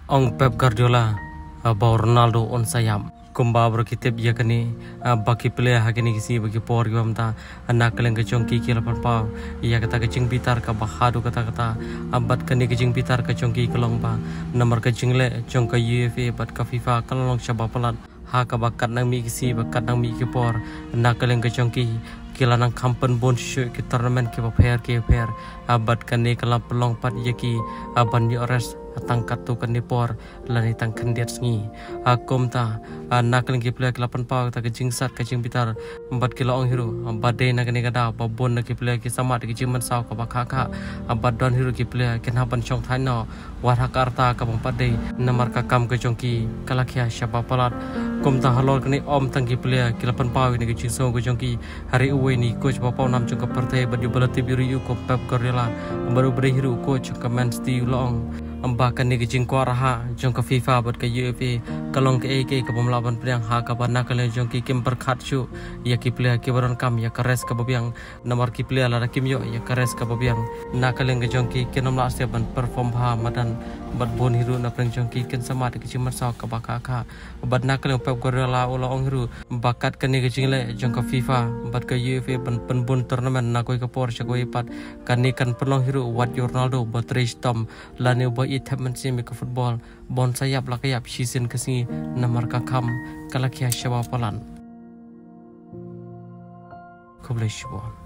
Ong Pep Guardiola bawa Ronaldo on sayap kumba berkitip ya kini bagi player hakini kisi bagi por gam ta anak keleng kecongki kila parpau ia kata kecing bitar ka bahadu kata abad kini kecing bitar kecongki kelong ba nomor kecing le jong ka UEFA bat ka FIFA kelong syaba pelat ha ka bakat nang mi kisi bakat nang mi ki por anak keleng kecongki kila nang kampen bon show ki tournament ki pair abad kini kala pelong pat yaki aban di ores tangkat tu kan dipor lani tang kandiat sengi akom ta nak lagi player kelapan pau ta kecing sat kecing bitar 4 kilo ong hiru badai nak ni kada babon nak player ki sama ki jiman saw ka bakaka abadon hiru ki player ken haban chong thaino war hakarta ka bang padai namar ka kam ke chongki kalakhia syaba palat kom ta halol kini om tang ki player kelapan pau ni kecing so ke chongki hari uwe ni coach bapau nam chong ka partai badi balati biru yu ko Pep Guardiola baru beri hiru coach ka Man City long ambakan ni kecing kuaraha jong ke FIFA buat ke UEFA kalong ke AK ke pemelawan priang ha ka bana kale jong ki kim berkhat chu ya ki player ki baron kam ya kares ka babiang nomor ki player la kim yo ya kares ka babiang na kale ke jong ki kenom la sia ban perform ha madan bat bon hiru na preng jong ki ken sama de kecing masau ka bakaka bat na kale Pep Guardiola ola ong hiru bakat ke ni kecing le jong ke FIFA bat ke UEFA ban penbun tournament na koi ke por chakoi pat kan ni kan pelong hiru wat Ronaldo bat race tom lani itap mencimi ke football bon sayap la kayap season kesini namar kakam kalakia syaba palan kublai syabon